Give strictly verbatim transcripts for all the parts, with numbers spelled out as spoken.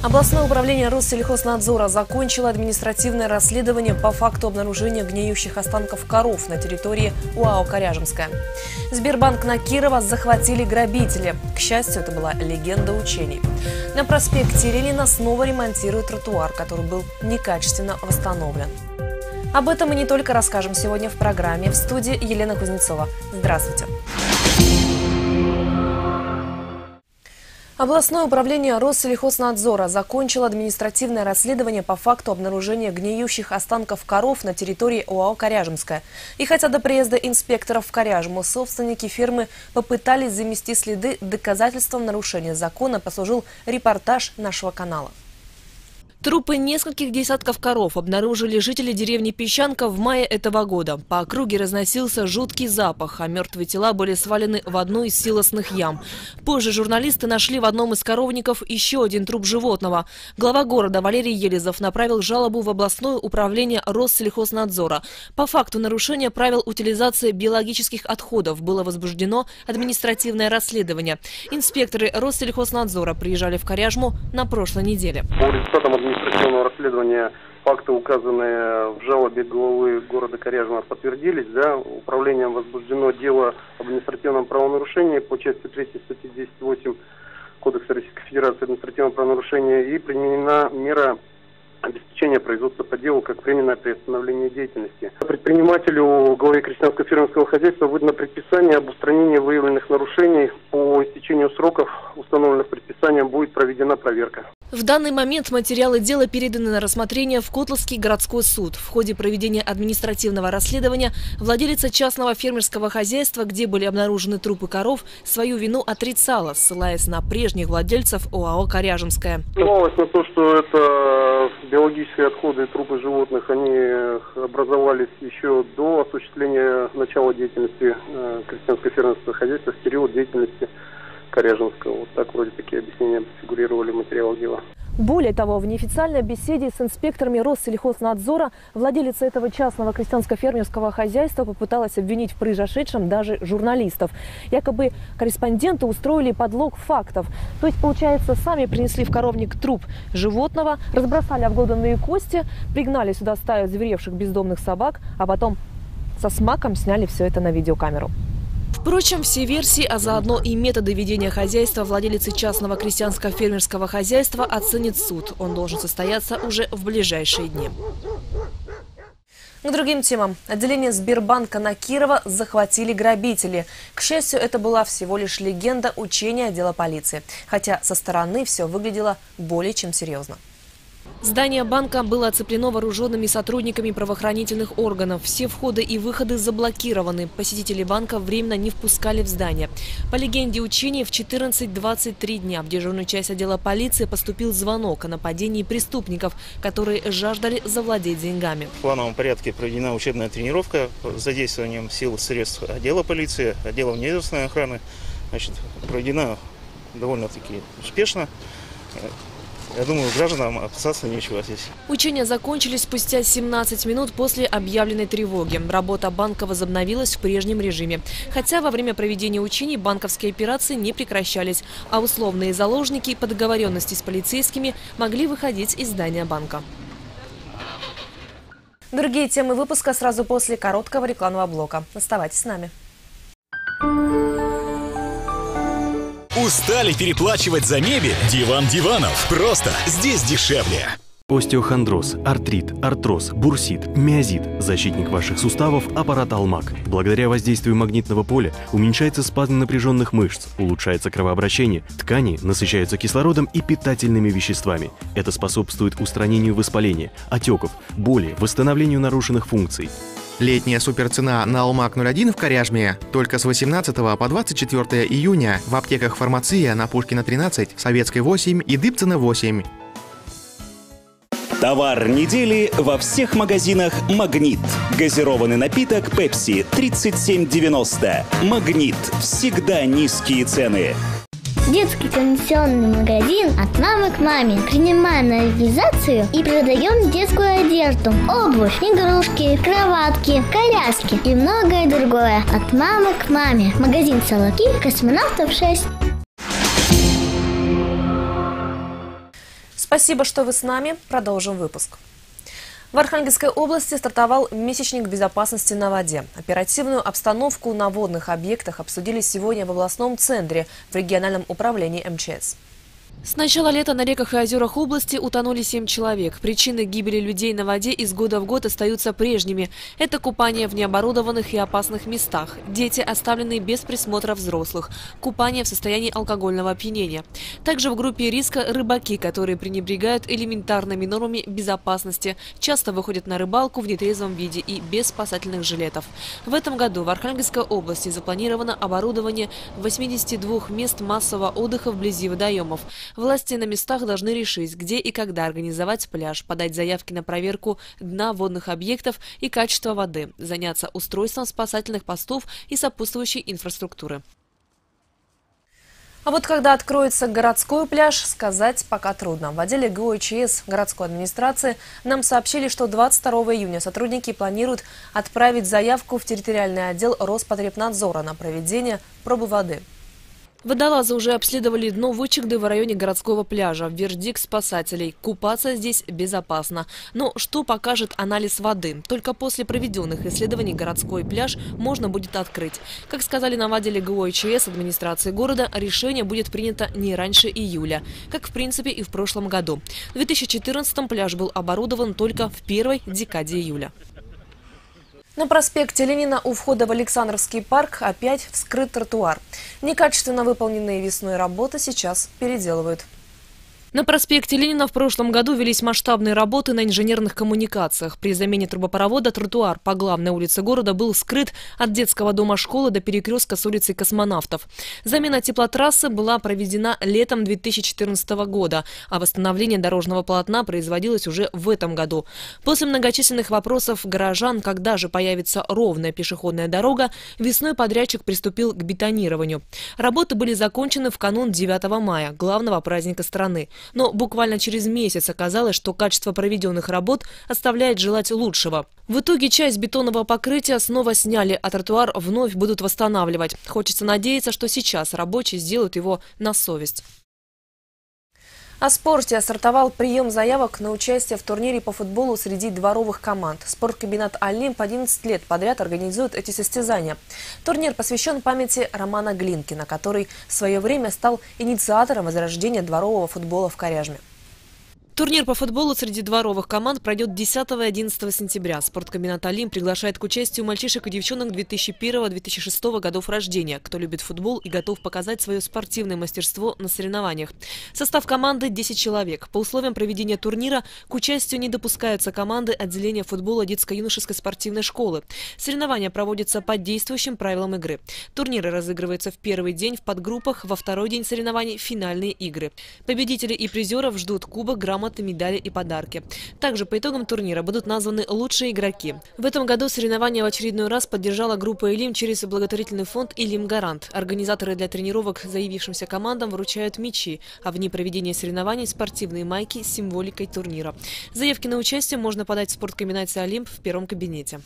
Областное управление Россельхознадзора закончило административное расследование по факту обнаружения гниющих останков коров на территории ОАО «Коряжемская». Сбербанк на Кирова захватили грабители. К счастью, это была легенда учений. На проспекте Ленина снова ремонтируют тротуар, который был некачественно восстановлен. Об этом мы не только расскажем сегодня в программе. В студии Елена Кузнецова. Здравствуйте. Областное управление Россельхознадзора закончило административное расследование по факту обнаружения гниющих останков коров на территории ОАО «Коряжемская». И хотя до приезда инспекторов в Коряжму собственники фермы попытались замести следы, доказательством нарушения закона послужил репортаж нашего канала. Трупы нескольких десятков коров обнаружили жители деревни Песчанка в мае этого года. По округе разносился жуткий запах, а мертвые тела были свалены в одну из силосных ям. Позже журналисты нашли в одном из коровников еще один труп животного. Глава города Валерий Елизов направил жалобу в областное управление Россельхознадзора. По факту нарушения правил утилизации биологических отходов было возбуждено административное расследование. Инспекторы Россельхознадзора приезжали в Коряжму на прошлой неделе. Административного расследования факты, указанные в жалобе главы города Коряжма, подтвердились. Да, управлением возбуждено дело об административном правонарушении по части третьей статьи десять восемь Кодекса Российской Федерации административного правонарушения и применена мера обеспечения производства по делу как временное приостановление деятельности. Предпринимателю, главе крестьянского фермерского хозяйства, выдано предписание об устранении выявленных нарушений. По истечению сроков, установленных предписанием, будет проведена проверка. В данный момент материалы дела переданы на рассмотрение в Котловский городской суд. В ходе проведения административного расследования владелица частного фермерского хозяйства, где были обнаружены трупы коров, свою вину отрицала, ссылаясь на прежних владельцев ОАО «Коряжемская». Ссылалась на то, что это биологические отходы и трупы животных, они образовались еще до осуществления начала деятельности крестьянского фермерского хозяйства, в период деятельности Коряжемского. Вот так вроде такие объяснения фигурировали в материалах дела. Более того, в неофициальной беседе с инспекторами Россельхознадзора владелица этого частного крестьянско-фермерского хозяйства попыталась обвинить в произошедшем даже журналистов. Якобы корреспонденты устроили подлог фактов. То есть, получается, сами принесли в коровник труп животного, разбросали обглоданные кости, пригнали сюда стаю зверевших бездомных собак, а потом со смаком сняли все это на видеокамеру. Впрочем, все версии, а заодно и методы ведения хозяйства владелицы частного крестьянско-фермерского хозяйства оценит суд. Он должен состояться уже в ближайшие дни. К другим темам. Отделение Сбербанка на Кирова захватили грабители. К счастью, это была всего лишь легенда учения отдела полиции. Хотя со стороны все выглядело более чем серьезно. Здание банка было оцеплено вооруженными сотрудниками правоохранительных органов. Все входы и выходы заблокированы. Посетители банка временно не впускали в здание. По легенде учений, в четырнадцать двадцать три дня в дежурную часть отдела полиции поступил звонок о нападении преступников, которые жаждали завладеть деньгами. В плановом порядке проведена учебная тренировка с задействованием сил и средств отдела полиции, отдела внедержавной охраны. Значит, проведена довольно-таки успешно. Я думаю, гражданам опасаться нечего здесь. Учения закончились спустя семнадцать минут после объявленной тревоги. Работа банка возобновилась в прежнем режиме. Хотя во время проведения учений банковские операции не прекращались, а условные заложники по договоренности с полицейскими могли выходить из здания банка. Другие темы выпуска сразу после короткого рекламного блока. Оставайтесь с нами. Устали переплачивать за мебель? Диван Диванов. Просто здесь дешевле. Остеохондроз, артрит, артроз, бурсит, миозит. Защитник ваших суставов – аппарат «Алмаг». Благодаря воздействию магнитного поля уменьшается спазм напряженных мышц, улучшается кровообращение, ткани насыщаются кислородом и питательными веществами. Это способствует устранению воспаления, отеков, боли, восстановлению нарушенных функций. Летняя суперцена на Алмаг ноль один в Коряжме только с восемнадцатого по двадцать четвёртое июня в аптеках «Фармация» на Пушкина тринадцать, Советской восемь и Дыбцина восемь. Товар недели во всех магазинах «Магнит». Газированный напиток «Пепси» тридцать семь девяносто. «Магнит». Всегда низкие цены. Детский комиссионный магазин «От мамы к маме». Принимаем на реализацию и продаем детскую одежду, обувь, игрушки, кроватки, коляски и многое другое. От мамы к маме. Магазин «Солоки», Космонавтов шесть. Спасибо, что вы с нами. Продолжим выпуск. В Архангельской области стартовал месячник безопасности на воде. Оперативную обстановку на водных объектах обсудили сегодня в областном центре в региональном управлении эм че эс. С начала лета на реках и озерах области утонули семь человек. Причины гибели людей на воде из года в год остаются прежними. Это купание в необорудованных и опасных местах, дети, оставленные без присмотра взрослых, купание в состоянии алкогольного опьянения. Также в группе риска рыбаки, которые пренебрегают элементарными нормами безопасности, часто выходят на рыбалку в нетрезвом виде и без спасательных жилетов. В этом году в Архангельской области запланировано оборудование восьмидесяти двух мест массового отдыха вблизи водоемов. Власти на местах должны решить, где и когда организовать пляж, подать заявки на проверку дна водных объектов и качества воды, заняться устройством спасательных постов и сопутствующей инфраструктуры. А вот когда откроется городской пляж, сказать пока трудно. В отделе гэ о и че эс городской администрации нам сообщили, что двадцать второго июня сотрудники планируют отправить заявку в территориальный отдел Роспотребнадзора на проведение пробы воды. Водолазы уже обследовали дно Вычегды в районе городского пляжа. Вердикт спасателей – купаться здесь безопасно. Но что покажет анализ воды? Только после проведенных исследований городской пляж можно будет открыть. Как сказали нам в отделе гэ о и че эс администрации города, решение будет принято не раньше июля, как в принципе и в прошлом году. В две тысячи четырнадцатом пляж был оборудован только в первой декаде июля. На проспекте Ленина у входа в Александровский парк опять вскрыт тротуар. Некачественно выполненные весной работы сейчас переделывают. На проспекте Ленина в прошлом году велись масштабные работы на инженерных коммуникациях. При замене трубопровода тротуар по главной улице города был скрыт от детского дома школы до перекрестка с улицей Космонавтов. Замена теплотрассы была проведена летом две тысячи четырнадцатого года, а восстановление дорожного полотна производилось уже в этом году. После многочисленных вопросов горожан, когда же появится ровная пешеходная дорога, весной подрядчик приступил к бетонированию. Работы были закончены в канун девятого мая, главного праздника страны. Но буквально через месяц оказалось, что качество проведенных работ оставляет желать лучшего. В итоге часть бетонного покрытия снова сняли, а тротуар вновь будут восстанавливать. Хочется надеяться, что сейчас рабочие сделают его на совесть. О спорте. Стартовал прием заявок на участие в турнире по футболу среди дворовых команд. Спорткомбинат «Олимп» одиннадцать лет подряд организует эти состязания. Турнир посвящен памяти Романа Глинкина, который в свое время стал инициатором возрождения дворового футбола в Коряжме. Турнир по футболу среди дворовых команд пройдет десятого и одиннадцатого сентября. Спорткомбинат «Олимп» приглашает к участию мальчишек и девчонок две тысячи первого — две тысячи шестого годов рождения, кто любит футбол и готов показать свое спортивное мастерство на соревнованиях. Состав команды – десять человек. По условиям проведения турнира к участию не допускаются команды отделения футбола детско-юношеской спортивной школы. Соревнования проводятся по действующим правилам игры. Турниры разыгрываются в первый день в подгруппах, во второй день соревнований – финальные игры. Победители и призеров ждут кубок, грамоты, медали и подарки. Также по итогам турнира будут названы лучшие игроки. В этом году соревнования в очередной раз поддержала группа «Илим» через благотворительный фонд «Илим Гарант». Организаторы для тренировок заявившимся командам вручают мячи, а в дни проведения соревнований – спортивные майки с символикой турнира. Заявки на участие можно подать в спорткомбинате «Олимп» в первом кабинете.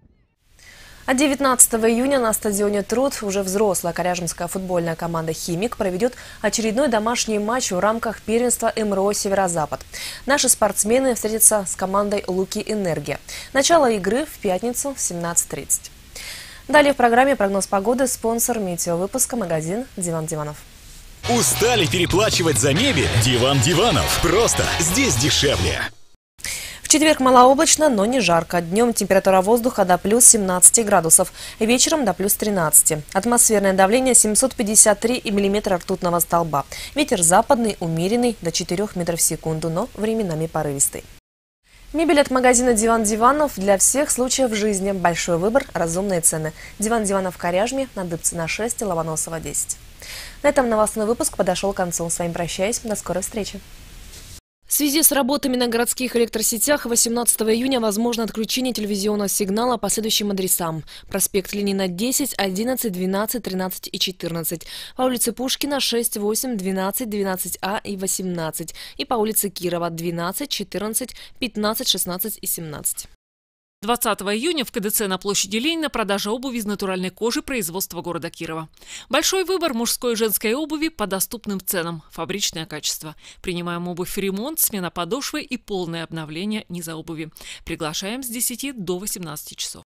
А девятнадцатого июня на стадионе «Труд» уже взрослая коряжмская футбольная команда «Химик» проведет очередной домашний матч в рамках первенства эм эр о «Северо-Запад». Наши спортсмены встретятся с командой «Луки Энергия». Начало игры в пятницу в семнадцать тридцать. Далее в программе прогноз погоды, спонсор метеовыпуска магазин «Диван Диванов». Устали переплачивать за мебель? Диван Диванов. Просто здесь дешевле. В четверг малооблачно, но не жарко. Днем температура воздуха до плюс семнадцати градусов, вечером до плюс тринадцати. Атмосферное давление семьсот пятьдесят три миллиметра ртутного столба. Ветер западный, умеренный, до четырёх метров в секунду, но временами порывистый. Мебель от магазина «Диван Диванов» для всех случаев жизни. Большой выбор, разумные цены. «Диван Диванов» в Коряжме, на Дыбцина шесть, Ломоносова десять. На этом новостной выпуск подошел к концу. С вами прощаюсь. До скорой встречи. В связи с работами на городских электросетях восемнадцатого июня возможно отключение телевизионного сигнала по следующим адресам. Проспект Ленина десять, одиннадцать, двенадцать, тринадцать и четырнадцать. По улице Пушкина шесть, восемь, двенадцать, двенадцать А и восемнадцать. И по улице Кирова двенадцать, четырнадцать, пятнадцать, шестнадцать и семнадцать. двадцатого июня в ка дэ цэ на площади Ленина продажа обуви из натуральной кожи производства города Кирова. Большой выбор мужской и женской обуви по доступным ценам, фабричное качество. Принимаем обувь в ремонт, смена подошвы и полное обновление низа обуви. Приглашаем с десяти до восемнадцати часов.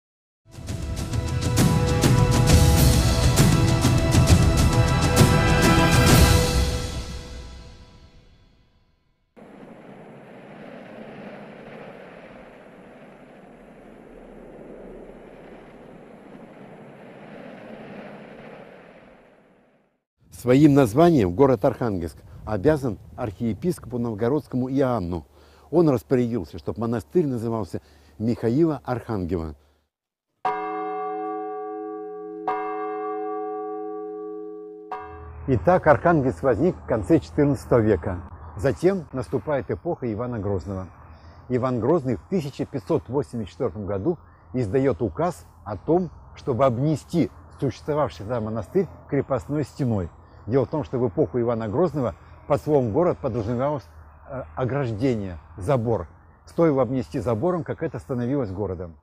Своим названием город Архангельск обязан архиепископу Новгородскому Иоанну. Он распорядился, чтобы монастырь назывался Михаила Архангела. Итак, Архангельск возник в конце четырнадцатого века. Затем наступает эпоха Ивана Грозного. Иван Грозный в тысяча пятьсот восемьдесят четвёртом году издает указ о том, чтобы обнести существовавший там монастырь крепостной стеной. Дело в том, что в эпоху Ивана Грозного под словом «город» подразумевалось э, ограждение, забор. Стоило обнести забором, как это становилось городом.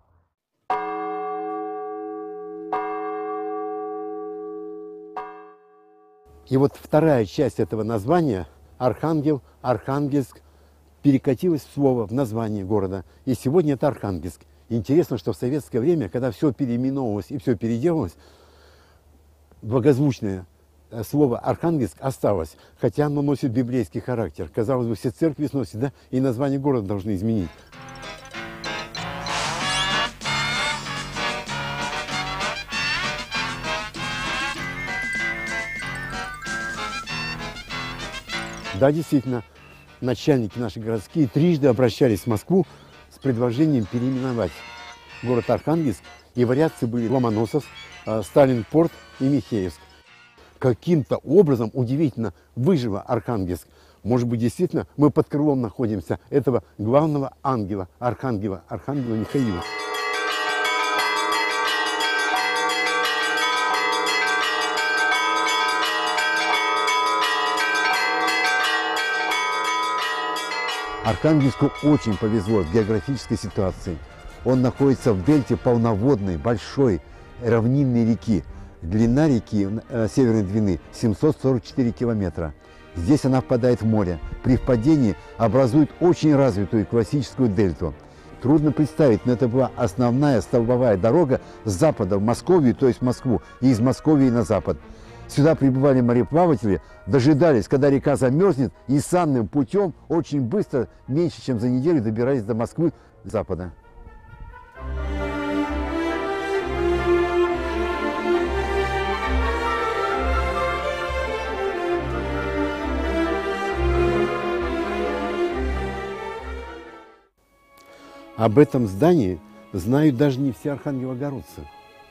И вот вторая часть этого названия, Архангел, Архангельск, перекатилась в слово, в название города. И сегодня это Архангельск. Интересно, что в советское время, когда все переименовывалось и все переделалось, благозвучное слово Архангельск осталось, хотя оно носит библейский характер. Казалось бы, все церкви сносят, да, и название города должны изменить. Да, действительно, начальники наши городские трижды обращались в Москву с предложением переименовать город Архангельск, и вариации были Ломоносов, Сталинпорт и Михеевск. Каким-то образом, удивительно, выжила Архангельск. Может быть, действительно, мы под крылом находимся этого главного ангела, архангела, архангела Михаила. Архангельску очень повезло с географической ситуацией. Он находится в дельте полноводной, большой, равнинной реки. Длина реки э, Северной Двины семьсот сорок четыре километра. Здесь она впадает в море. При впадении образует очень развитую классическую дельту. Трудно представить, но это была основная столбовая дорога с запада в Московию, то есть в Москву, и из Московии на запад. Сюда прибывали мореплаватели, дожидались, когда река замерзнет, и санным путем очень быстро, меньше чем за неделю, добирались до Москвы с запада. Об этом здании знают даже не все архангелогородцы.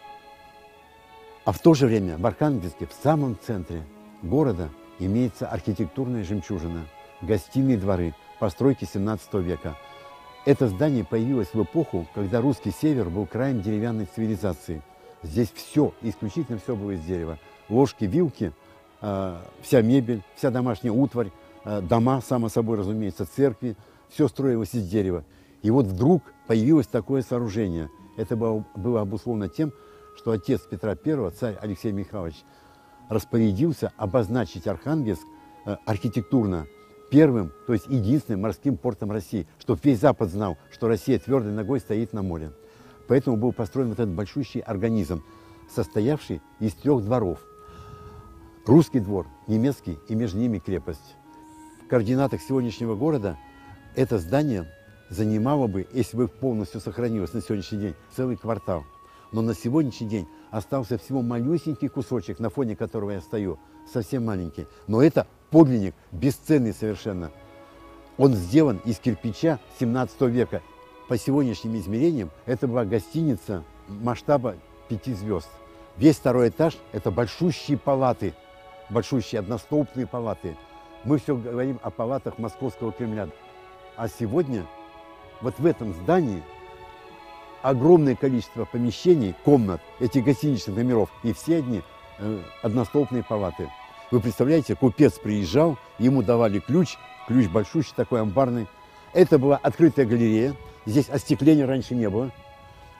А в то же время в Архангельске, в самом центре города, имеется архитектурная жемчужина, гостиные дворы, постройки семнадцатого века. Это здание появилось в эпоху, когда русский север был краем деревянной цивилизации. Здесь все, исключительно все было из дерева. Ложки, вилки, э, вся мебель, вся домашняя утварь, э, дома, само собой разумеется, церкви, все строилось из дерева. И вот вдруг появилось такое сооружение. Это было, было обусловлено тем, что отец Петра Первого, царь Алексей Михайлович, распорядился обозначить Архангельск э, архитектурно первым, то есть единственным морским портом России, чтобы весь Запад знал, что Россия твердой ногой стоит на море. Поэтому был построен вот этот большущий организм, состоявший из трех дворов. Русский двор, немецкий и между ними крепость. В координатах сегодняшнего города это здание занимало бы, если бы полностью сохранилось на сегодняшний день, целый квартал. Но на сегодняшний день остался всего малюсенький кусочек, на фоне которого я стою, совсем маленький. Но это подлинник, бесценный совершенно. Он сделан из кирпича семнадцатого века. По сегодняшним измерениям это была гостиница масштаба пяти звезд. Весь второй этаж – это большущие палаты, большущие одностолбные палаты. Мы все говорим о палатах Московского Кремля. А сегодня вот в этом здании огромное количество помещений, комнат, этих гостиничных номеров, и все одни э, одностолбные палаты. Вы представляете, купец приезжал, ему давали ключ, ключ большущий, такой амбарный. Это была открытая галерея, здесь остекления раньше не было.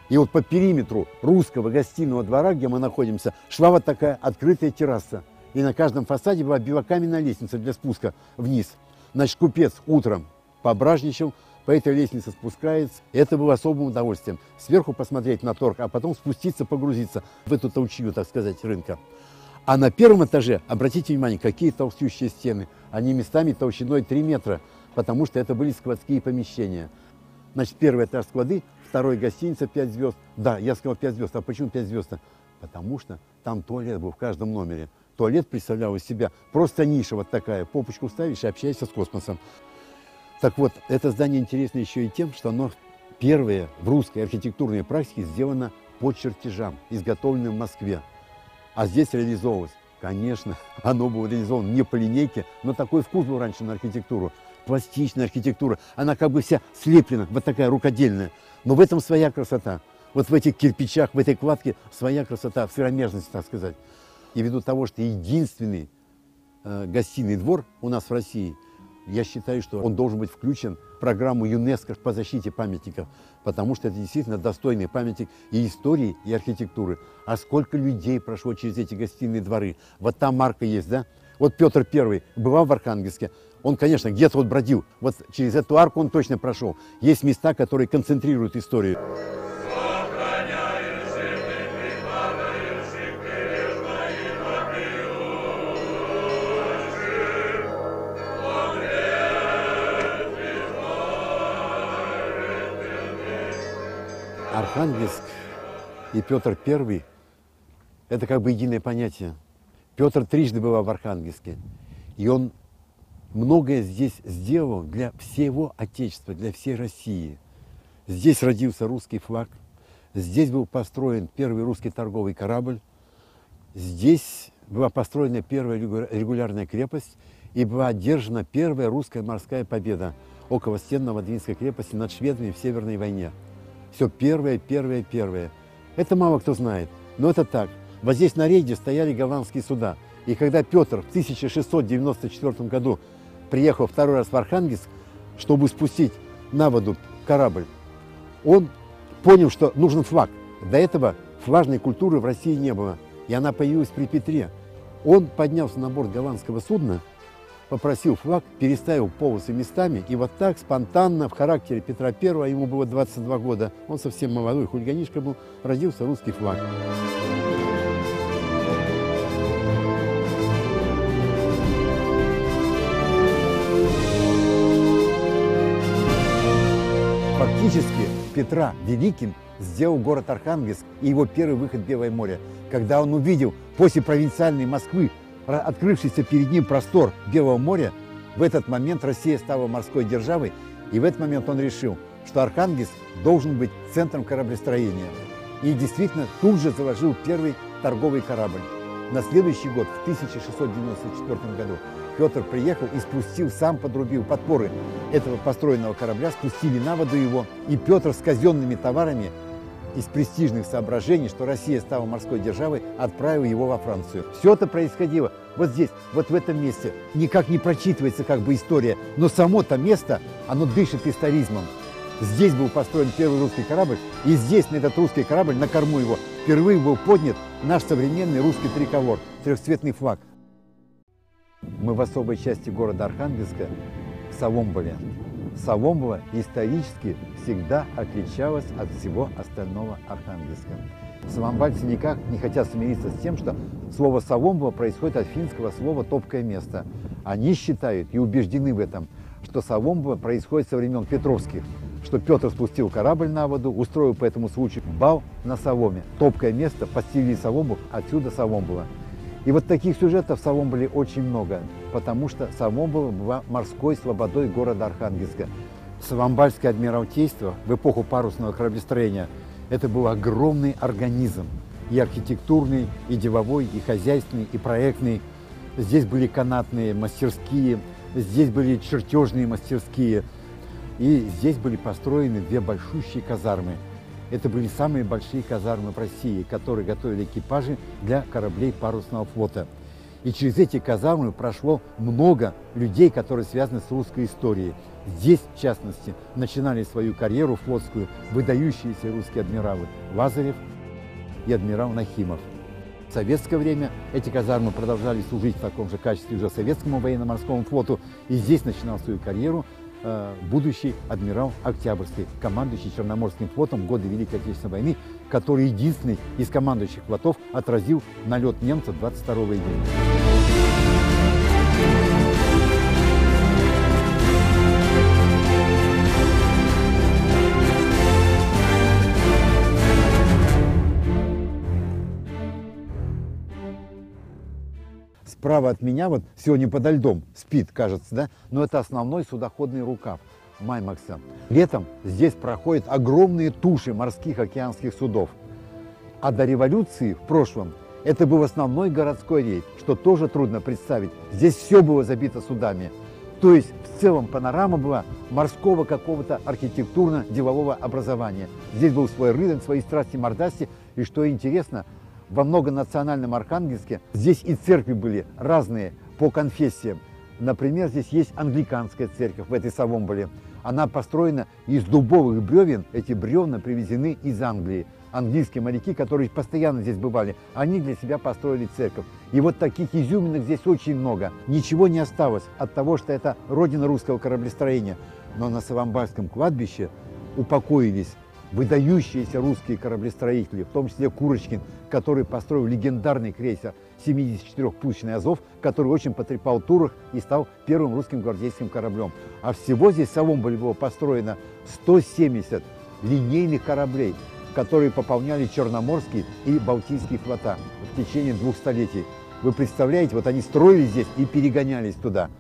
И вот по периметру русского гостиного двора, где мы находимся, шла вот такая открытая терраса. И на каждом фасаде была белокаменная лестница для спуска вниз. Значит, купец утром пображничал, по этой лестнице спускается. Это было особым удовольствием. Сверху посмотреть на торг, а потом спуститься, погрузиться в эту толчью, так сказать, рынка. А на первом этаже, обратите внимание, какие толстющие стены. Они местами толщиной три метра, потому что это были складские помещения. Значит, первый этаж склады, второй гостиница пять звезд. Да, я сказал пять звезд. А почему пять звезд? Потому что там туалет был в каждом номере. Туалет представлял из себя просто ниша вот такая. Попочку ставишь и общаешься с космосом. Так вот, это здание интересно еще и тем, что оно первое в русской архитектурной практике сделано по чертежам, изготовленным в Москве. А здесь реализовывалось. Конечно, оно было реализовано не по линейке, но такой вкус был раньше на архитектуру. Пластичная архитектура, она как бы вся слеплена, вот такая рукодельная. Но в этом своя красота. Вот в этих кирпичах, в этой кладке своя красота, в сыромяжности, так сказать. И ввиду того, что единственный э, гостиный двор у нас в России, я считаю, что он должен быть включен в программу ЮНЕСКО по защите памятников, потому что это действительно достойный памятник и истории, и архитектуры. А сколько людей прошло через эти гостиные дворы. Вот там марка есть, да? Вот Петр Первый бывал в Архангельске, он, конечно, где-то вот бродил. Вот через эту арку он точно прошел. Есть места, которые концентрируют историю. Архангельск и Петр Первый – это как бы единое понятие. Петр трижды бывал в Архангельске, и он многое здесь сделал для всего Отечества, для всей России. Здесь родился русский флаг, здесь был построен первый русский торговый корабль, здесь была построена первая регулярная крепость и была одержана первая русская морская победа около стен Новодвинской крепости над шведами в Северной войне. Все первое, первое, первое. Это мало кто знает, но это так. Вот здесь на рейде стояли голландские суда. И когда Петр в тысяча шестьсот девяносто четвёртом году приехал второй раз в Архангельск, чтобы спустить на воду корабль, он понял, что нужен флаг. До этого флажной культуры в России не было. И она появилась при Петре. Он поднялся на борт голландского судна, попросил флаг, переставил полосы местами, и вот так спонтанно, в характере Петра Первого, ему было двадцать два года, он совсем молодой, хулиганишка был, родился русский флаг. Фактически Петра Великим сделал город Архангельск и его первый выход в Белое море, когда он увидел после провинциальной Москвы открывшийся перед ним простор Белого моря. В этот момент Россия стала морской державой, и в этот момент он решил, что Архангельск должен быть центром кораблестроения. И действительно тут же заложил первый торговый корабль. На следующий год, в тысяча шестьсот девяносто четвёртом году, Петр приехал и спустил, сам подрубил подпоры этого построенного корабля, спустили на воду его, и Петр с казенными товарами из престижных соображений, что Россия стала морской державой, отправил его во Францию. Все это происходило вот здесь, вот в этом месте. Никак не прочитывается как бы история, но само-то место, оно дышит историзмом. Здесь был построен первый русский корабль, и здесь, на этот русский корабль, на корму его, впервые был поднят наш современный русский триколор, трехцветный флаг. Мы в особой части города Архангельска, в Соломболе. Соломбола исторически всегда отличалась от всего остального Архангельска. Соломбальцы никак не хотят смириться с тем, что слово «Соломбола» происходит от финского слова «топкое место». Они считают и убеждены в этом, что Соломбола происходит со времен Петровских, что Петр спустил корабль на воду, устроил по этому случаю бал на соломе. Топкое место, подстелили солому, отсюда Соломбола. И вот таких сюжетов в Соломболе очень много, потому что Соломбола была морской слободой города Архангельска. Соломбальское адмиралтейство в эпоху парусного кораблестроения – это был огромный организм, и архитектурный, и деловой, и хозяйственный, и проектный. Здесь были канатные мастерские, здесь были чертежные мастерские, и здесь были построены две большущие казармы. Это были самые большие казармы в России, которые готовили экипажи для кораблей парусного флота. И через эти казармы прошло много людей, которые связаны с русской историей. Здесь, в частности, начинали свою карьеру флотскую выдающиеся русские адмиралы Лазарев и адмирал Нахимов. В советское время эти казармы продолжали служить в таком же качестве уже советскому военно-морскому флоту. И здесь начинал свою карьеру э, будущий адмирал Октябрьский, командующий Черноморским флотом в годы Великой Отечественной войны, который единственный из командующих флотов отразил налет немцев двадцать второго июня. Справа от меня, вот сегодня подо льдом спит, кажется, да? Но это основной судоходный рукав Маймакса. Летом здесь проходят огромные туши морских океанских судов. А до революции в прошлом это был основной городской рейд, что тоже трудно представить. Здесь все было забито судами. То есть в целом панорама была морского какого-то архитектурно-делового образования. Здесь был свой рынок, свои страсти-мордасти. И что интересно, во многонациональном Архангельске здесь и церкви были разные по конфессиям. Например, здесь есть англиканская церковь в этой Совомболе. Она построена из дубовых бревен. Эти бревна привезены из Англии. Английские моряки, которые постоянно здесь бывали, они для себя построили церковь. И вот таких изюминок здесь очень много. Ничего не осталось от того, что это родина русского кораблестроения. Но на Совомбальском кладбище упокоились выдающиеся русские кораблестроители, в том числе Курочкин, который построил легендарный крейсер семидесятичетырёхпушечный «Азов», который очень потрепал Турок и стал первым русским гвардейским кораблем. А всего здесь в Совомболе было построено сто семьдесят линейных кораблей, которые пополняли Черноморский и Балтийский флота в течение двух столетий. Вы представляете, вот они строились здесь и перегонялись туда.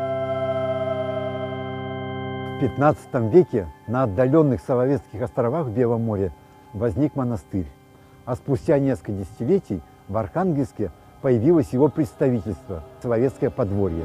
В пятнадцатом веке на отдаленных Соловецких островах в Белом море возник монастырь. А спустя несколько десятилетий в Архангельске появилось его представительство – Соловецкое подворье.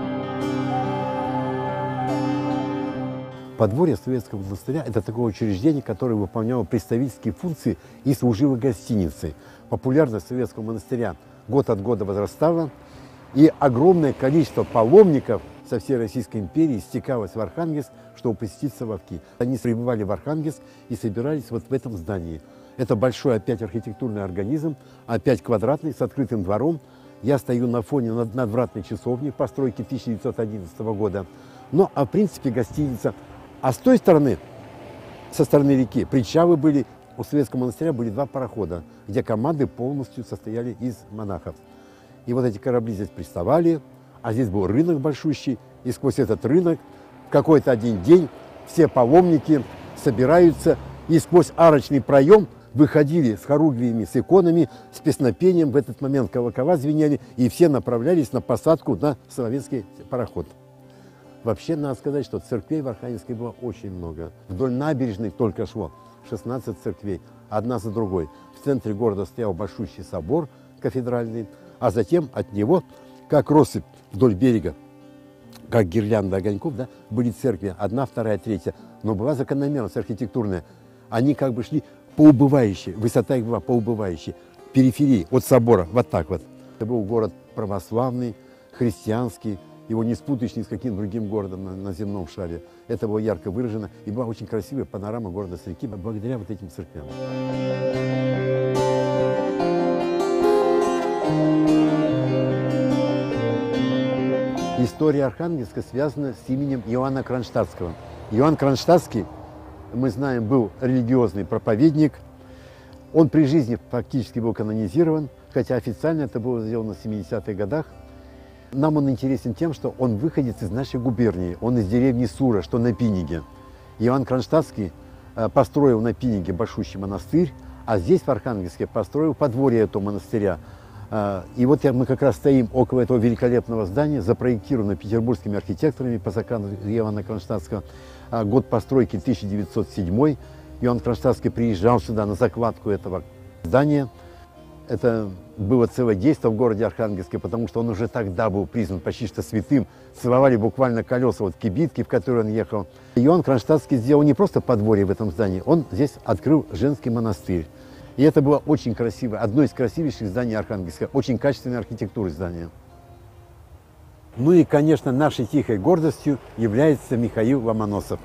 Подворье Советского монастыря – это такое учреждение, которое выполняло представительские функции и служило гостиницей. Популярность Советского монастыря год от года возрастала, и огромное количество паломников со всей Российской империи стекалось в Архангельск, чтобы посетить Соловки. Они прибывали в Архангельск и собирались вот в этом здании. Это большой опять архитектурный организм, опять квадратный, с открытым двором. Я стою на фоне над надвратной часовни постройки тысяча девятьсот одиннадцатого года. Ну, а в принципе гостиница. А с той стороны, со стороны реки, причалы были, у Советского монастыря были два парохода, где команды полностью состояли из монахов. И вот эти корабли здесь приставали, а здесь был рынок большущий, и сквозь этот рынок в какой-то один день все паломники собираются, и сквозь арочный проем выходили с хоругвиями, с иконами, с песнопением. В этот момент колокола звенели, и все направлялись на посадку на Соловецкий пароход. Вообще, надо сказать, что церквей в Архангельске было очень много. Вдоль набережной только шло шестнадцать церквей, одна за другой. В центре города стоял большущий собор кафедральный, а затем от него, как россыпь вдоль берега, как гирлянда огоньков, да, были церкви, одна, вторая, третья. Но была закономерность архитектурная. Они как бы шли по убывающей, высота их была по убывающей, периферии от собора, вот так вот. Это был город православный, христианский, его не спутаешь ни с каким другим городом на, на земном шаре. Это было ярко выражено, и была очень красивая панорама города с реки благодаря вот этим церквям. История Архангельска связана с именем Иоанна Кронштадтского. Иоанн Кронштадтский, мы знаем, был религиозный проповедник. Он при жизни фактически был канонизирован, хотя официально это было сделано в семидесятых годах. Нам он интересен тем, что он выходец из нашей губернии, он из деревни Сура, что на Пиниге. Иоанн Кронштадтский построил на Пиниге большущий монастырь, а здесь, в Архангельске, построил подворье этого монастыря. И вот мы как раз стоим около этого великолепного здания, запроектированного петербургскими архитекторами по заказу Иоанна Кронштадтского. Год постройки тысяча девятьсот седьмой. Иоанн Кронштадтский приезжал сюда на закладку этого здания. Это было целое действие в городе Архангельске, потому что он уже тогда был признан почти что святым. Целовали буквально колеса вот кибитки, в которые он ехал. Иоанн Кронштадтский сделал не просто подворье в этом здании, он здесь открыл женский монастырь. И это было очень красивое, одно из красивейших зданий Архангельска, очень качественной архитектуры здания. Ну и, конечно, нашей тихой гордостью является Михаил Ломоносов.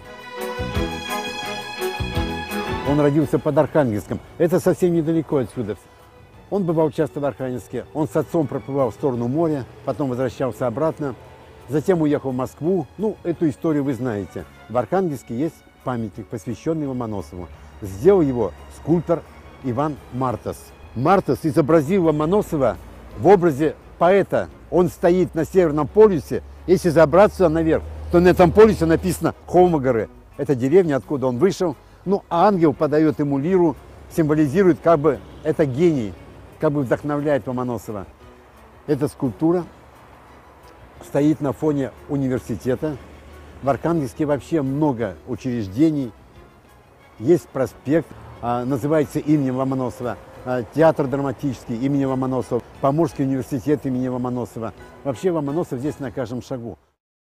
Он родился под Архангельском. Это совсем недалеко отсюда. Он бывал часто в Архангельске. Он с отцом проплывал в сторону моря, потом возвращался обратно. Затем уехал в Москву. Ну, эту историю вы знаете. В Архангельске есть памятник, посвященный Ломоносову. Сделал его скульптор Иван Мартас. Мартас изобразил Ломоносова в образе поэта. Он стоит на Северном полюсе. Если забраться наверх, то на этом полюсе написано Холмогоры. Это деревня, откуда он вышел. Ну, а ангел подает ему лиру, символизирует, как бы, это гений, как бы вдохновляет Ломоносова. Эта скульптура стоит на фоне университета. В Архангельске вообще много учреждений. Есть проспект, называется именем Ломоносова, театр драматический имени Ломоносова, Поморский университет имени Ломоносова. Вообще Ломоносов здесь на каждом шагу.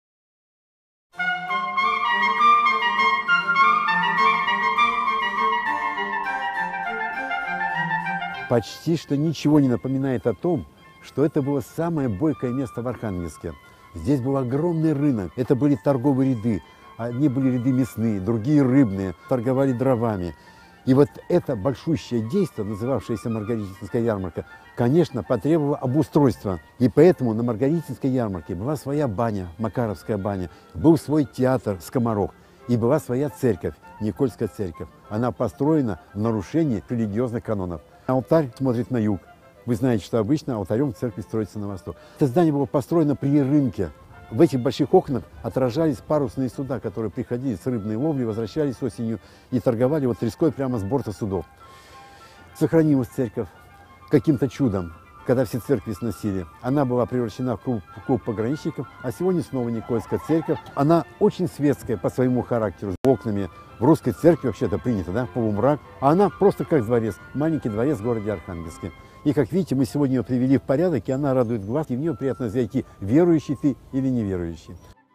Почти что ничего не напоминает о том, что это было самое бойкое место в Архангельске. Здесь был огромный рынок, это были торговые ряды. Одни были ряды мясные, другие рыбные, торговали дровами. И вот это большущее действо, называвшееся Маргаритинская ярмарка, конечно, потребовало обустройства. И поэтому на Маргаритинской ярмарке была своя баня, Макаровская баня, был свой театр «Скоморох» и была своя церковь, Никольская церковь. Она построена в нарушении религиозных канонов. Алтарь смотрит на юг. Вы знаете, что обычно алтарем церкви строится на восток. Это здание было построено при рынке. В этих больших окнах отражались парусные суда, которые приходили с рыбной ловли, возвращались осенью и торговали вот треской прямо с борта судов. Сохранилась церковь каким-то чудом, когда все церкви сносили. Она была превращена в клуб, в клуб пограничников, а сегодня снова Никольская церковь. Она очень светская по своему характеру, с окнами. В русской церкви вообще-то принято, да, полумрак. А она просто как дворец, маленький дворец в городе Архангельске. И, как видите, мы сегодня ее привели в порядок, и она радует глаз, и в нее приятно зайти, верующий ты или неверующий.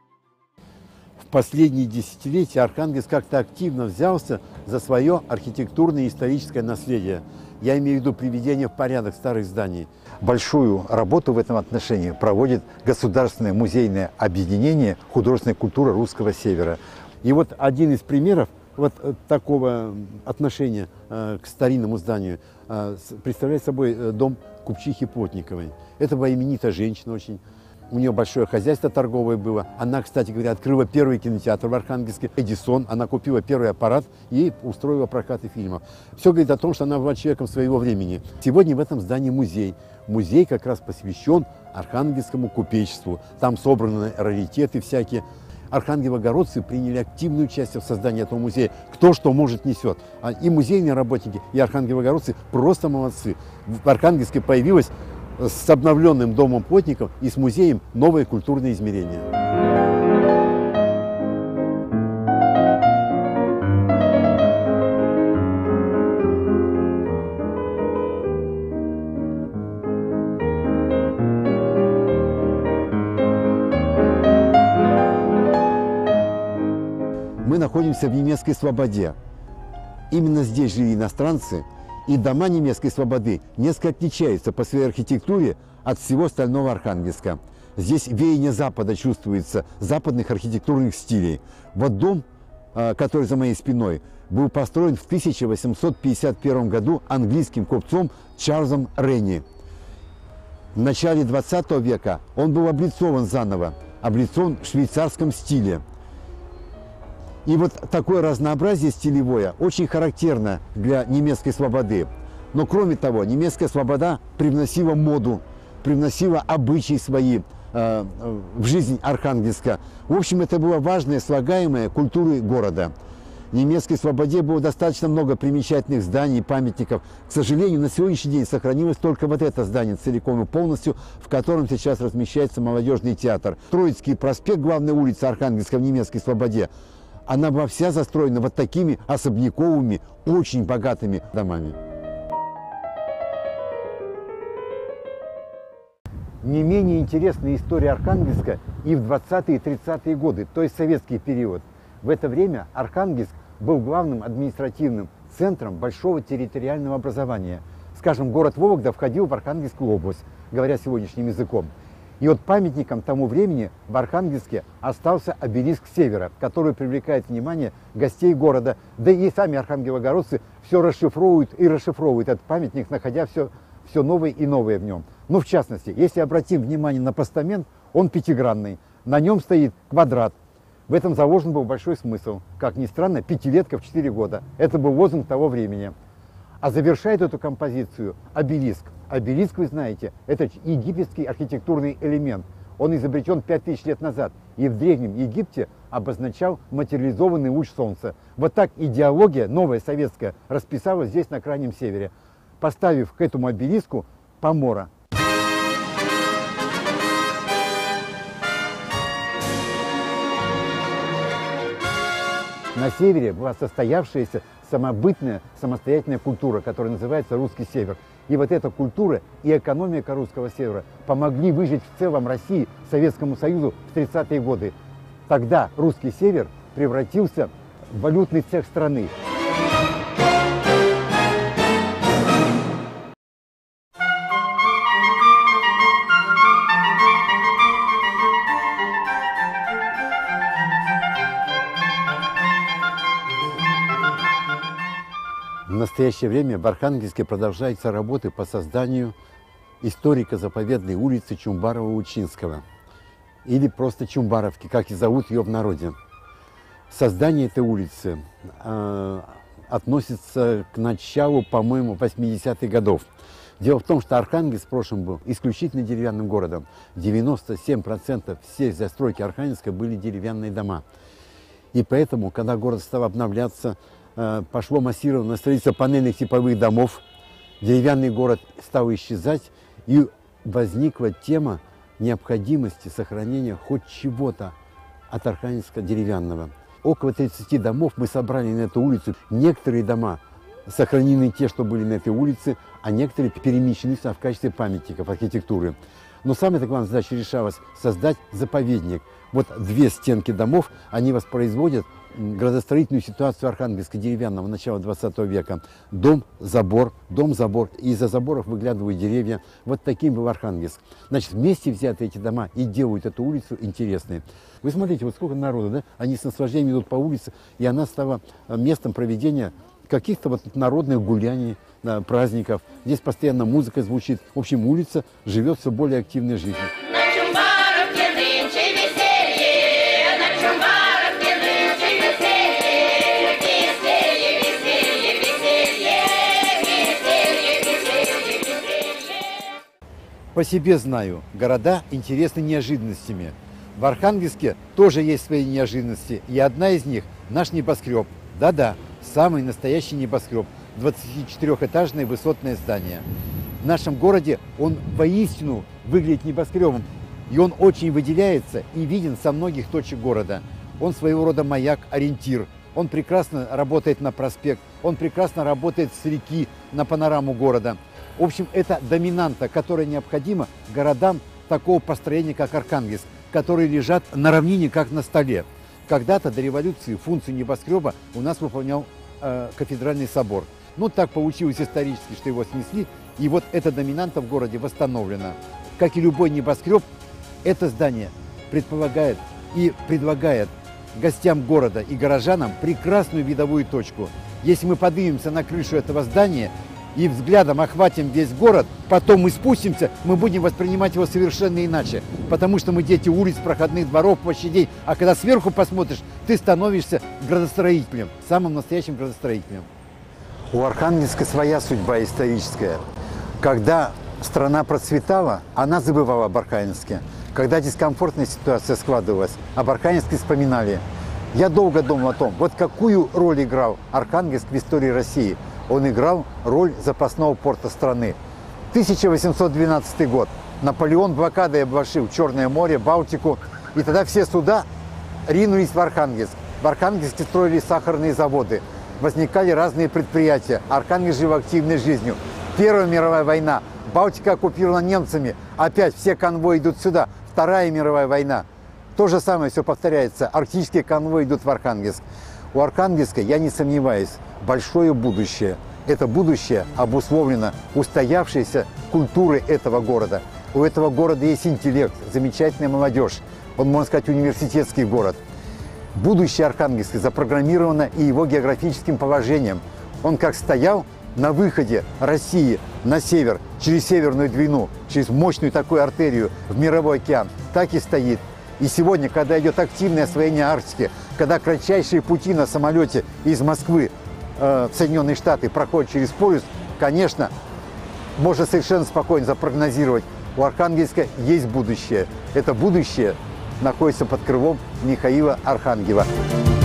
В последние десятилетия Архангельск как-то активно взялся за свое архитектурное и историческое наследие. Я имею в виду приведение в порядок старых зданий. Большую работу в этом отношении проводит Государственное музейное объединение художественной культуры Русского Севера. И вот один из примеров вот такого отношения э, к старинному зданию э, представляет собой дом купчихи Плотниковой. Это была именитая женщина очень. У нее большое хозяйство торговое было. Она, кстати говоря, открыла первый кинотеатр в Архангельске, Эдисон. Она купила первый аппарат и устроила прокаты фильмов. Все говорит о том, что она была человеком своего времени. Сегодня в этом здании музей. Музей как раз посвящен архангельскому купечеству. Там собраны раритеты всякие. Архангелогородцы приняли активное участие в создании этого музея. Кто что может несет. И музейные работники, и архангелогородцы просто молодцы. В Архангельске появилось с обновленным домом плотников и с музеем новые культурные измерения. Мы находимся в немецкой Слободе. Именно здесь жили иностранцы, и дома немецкой Слободы несколько отличаются по своей архитектуре от всего остального Архангельска. Здесь веяние Запада чувствуется, западных архитектурных стилей. Вот дом, который за моей спиной, был построен в тысяча восемьсот пятьдесят первом году английским купцом Чарльзом Ренни. В начале двадцатого века он был облицован заново, облицован в швейцарском стиле. И вот такое разнообразие стилевое очень характерно для немецкой Слободы. Но кроме того, немецкая Слобода привносила моду, привносила обычаи свои э, в жизнь Архангельска. В общем, это было важное, слагаемое культуры города. В немецкой Слободе было достаточно много примечательных зданий, памятников. К сожалению, на сегодняшний день сохранилось только вот это здание целиком и полностью, в котором сейчас размещается молодежный театр. Троицкий проспект, главная улица Архангельска в немецкой Слободе, она была вся застроена вот такими особняковыми, очень богатыми домами. Не менее интересная история Архангельска и в двадцатые и тридцатые годы, то есть советский период. В это время Архангельск был главным административным центром большого территориального образования. Скажем, город Вологда входил в Архангельскую область, говоря сегодняшним языком. И вот памятником тому времени в Архангельске остался обелиск Севера, который привлекает внимание гостей города. Да и сами архангелогородцы все расшифровывают и расшифровывают этот памятник, находя все, все новое и новое в нем. Ну, в частности, если обратим внимание на постамент, он пятигранный. На нем стоит квадрат. В этом заложен был большой смысл. Как ни странно, пятилетка в четыре года. Это был лозунг того времени. А завершает эту композицию обелиск. Обелиск, вы знаете, это египетский архитектурный элемент. Он изобретен пять тысяч лет назад. И в Древнем Египте обозначал материализованный луч солнца. Вот так идеология, новая советская, расписалась здесь, на Крайнем Севере, поставив к этому обелиску помора. На севере была состоявшаяся самобытная, самостоятельная культура, которая называется русский север. И вот эта культура и экономика русского севера помогли выжить в целом России, Советскому Союзу в тридцатые годы. Тогда русский север превратился в валютный цех страны. В настоящее время в Архангельске продолжаются работы по созданию историко-заповедной улицы Чумбарова-Учинского, или просто Чумбаровки, как и зовут ее в народе. Создание этой улицы э, относится к началу, по-моему, восьмидесятых годов. Дело в том, что Архангельск в прошлом был исключительно деревянным городом. девяносто семь процентов всей застройки Архангельска были деревянные дома. И поэтому, когда город стал обновляться, пошло массированное строительство панельных типовых домов, деревянный город стал исчезать, и возникла тема необходимости сохранения хоть чего-то от Архангельска деревянного. Около тридцати домов мы собрали на эту улицу. Некоторые дома сохранены те, что были на этой улице, а некоторые перемещены в качестве памятников архитектуры. Но самая главная задача решалась создать заповедник. Вот две стенки домов, они воспроизводят градостроительную ситуацию Архангельска деревянного начала двадцатого века. Дом, забор, дом, забор. И из-за заборов выглядывают деревья. Вот таким был Архангельск. Значит, вместе взяты эти дома и делают эту улицу интересной. Вы смотрите, вот сколько народу, да? Они с наслаждением идут по улице, и она стала местом проведения каких-то вот народных гуляний, праздников. Здесь постоянно музыка звучит. В общем, улица живет все более активной жизнью. По себе знаю, города интересны неожиданностями. В Архангельске тоже есть свои неожиданности, и одна из них – наш небоскреб. Да-да, самый настоящий небоскреб, двадцатичетырёхэтажное высотное здание. В нашем городе он воистину выглядит небоскребом, и он очень выделяется и виден со многих точек города. Он своего рода маяк, ориентир. Он прекрасно работает на проспект, он прекрасно работает с реки на панораму города. В общем, это доминанта, которая необходима городам такого построения, как Архангельск, которые лежат на равнине, как на столе. Когда-то до революции функцию небоскреба у нас выполнял э, кафедральный собор. Ну, так получилось исторически, что его снесли, и вот эта доминанта в городе восстановлена. Как и любой небоскреб, это здание предполагает и предлагает гостям города и горожанам прекрасную видовую точку. Если мы поднимемся на крышу этого здания и взглядом охватим весь город, потом мы спустимся, мы будем воспринимать его совершенно иначе. Потому что мы дети улиц, проходных дворов, площадей. А когда сверху посмотришь, ты становишься градостроителем, самым настоящим градостроителем. У Архангельска своя судьба историческая. Когда страна процветала, она забывала об Архангельске. Когда дискомфортная ситуация складывалась, об Архангельске вспоминали. Я долго думал о том, вот какую роль играл Архангельск в истории России. Он играл роль запасного порта страны. тысяча восемьсот двенадцатый год. Наполеон блокадой обложил Черное море, Балтику. И тогда все суда ринулись в Архангельск. В Архангельске строили сахарные заводы. Возникали разные предприятия. Архангельск жил активной жизнью. Первая мировая война. Балтика оккупирована немцами. Опять все конвои идут сюда. Вторая мировая война. То же самое все повторяется. Арктические конвои идут в Архангельск. У Архангельска, я не сомневаюсь, большое будущее. Это будущее обусловлено устоявшейся культурой этого города. У этого города есть интеллект, замечательная молодежь. Он, можно сказать, университетский город. Будущее Архангельска запрограммировано и его географическим положением. Он как стоял на выходе России на север, через Северную Двину, через мощную такую артерию в Мировой океан, так и стоит. И сегодня, когда идет активное освоение Арктики, когда кратчайшие пути на самолете из Москвы э, в Соединенные Штаты проходят через полюс, конечно, можно совершенно спокойно запрогнозировать, у Архангельска есть будущее. Это будущее находится под крылом Михаила Архангела.